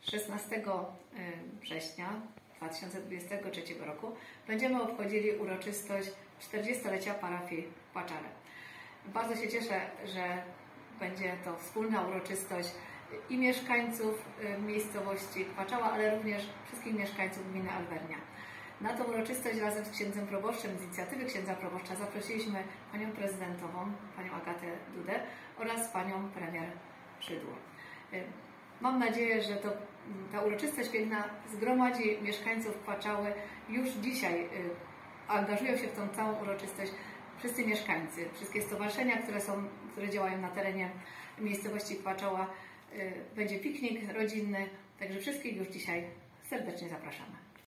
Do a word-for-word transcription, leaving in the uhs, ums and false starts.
szesnastego września dwa tysiące dwudziestego trzeciego roku będziemy obchodzili uroczystość czterdziestolecia parafii Płaczare. Bardzo się cieszę, że będzie to wspólna uroczystość i mieszkańców miejscowości Płaczała, ale również wszystkich mieszkańców gminy Alwernia. Na tą uroczystość razem z księdzem proboszczem, z inicjatywy księdza proboszcza zaprosiliśmy panią prezydentową, panią Agatę Dudę oraz panią premier Szydło. Mam nadzieję, że to, ta uroczystość piękna zgromadzi mieszkańców Płaczały. Już dzisiaj angażują się w tą całą uroczystość wszyscy mieszkańcy, wszystkie stowarzyszenia, które, są, które działają na terenie miejscowości Płaczała. Będzie piknik rodzinny, także wszystkich już dzisiaj serdecznie zapraszamy.